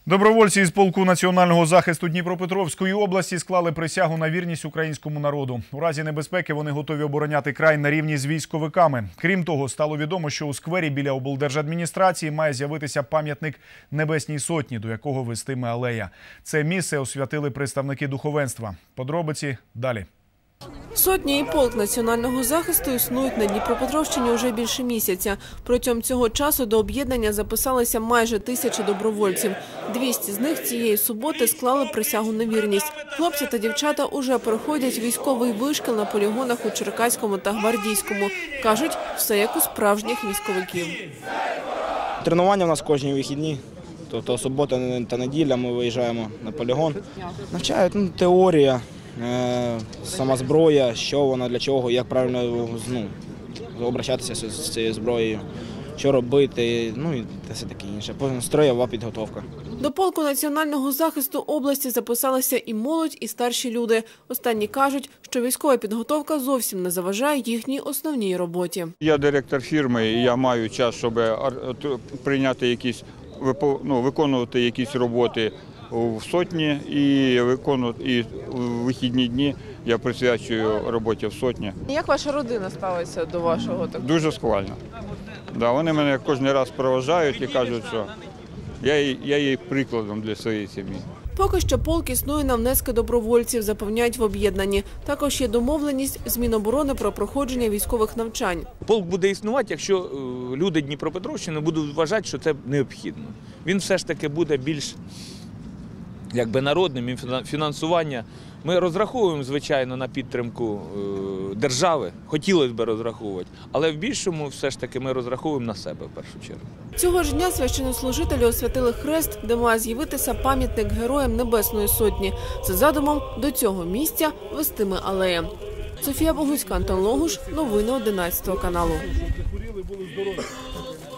Добровольці із полку національного захисту Дніпропетровської області склали присягу на вірність українському народу. У разі небезпеки вони готові обороняти край на рівні з військовиками. Крім того, стало відомо, що у сквері біля облдержадміністрації має з'явитися пам'ятник Небесній Сотні, до якого вестиме алея. Це місце освятили представники духовенства. Подробиці далі. Сотня і полк національного захисту існують на Дніпропетровщині уже більше місяця. Протягом цього часу до об'єднання записалися майже 1000 добровольців. 200 з них цієї суботи склали присягу на вірність. Хлопці та дівчата уже проходять військовий вишкіл на полігонах у Черкаському та Гвардійському. Кажуть, все як у справжніх військовиків. Тренування у нас кожні вихідні. Тобто субота та неділя ми виїжджаємо на полігон. Навчають теорія. Сама зброя, що вона, для чого, як правильно обращатися з цією зброєю, що робити, і все таке інше. Строєва підготовка. До полку національного захисту області записалися і молодь, і старші люди. Останні кажуть, що військова підготовка зовсім не заважає їхній основній роботі. Я директор фірми, і я маю час, щоб прийняти виконувати якісь роботи в сотні і у вихідні дні я присвячую роботі в сотні. Як ваша родина ставиться до вашого такого? Дуже схвально. Вони мене кожен раз проважають і кажуть, що я є прикладом для своєї сім'ї. Поки що полк існує на внески добровольців, запевняють в об'єднанні. Також є домовленість з Міноборони про проходження військових навчань. Полк буде існувати, якщо люди Дніпропетровщини будуть вважати, що це необхідно. Він все ж таки буде більш народним, фінансування. Ми розраховуємо, звичайно, на підтримку держави, хотілося б розраховувати, але в більшому все ж таки ми розраховуємо на себе в першу чергу. Цього ж дня священнослужителі освятили хрест, де має з'явитися пам'ятник героям Небесної Сотні. За задумом, до цього місця вестиме алея. Софія Богуцька, Антон Логуш, новини 11 каналу.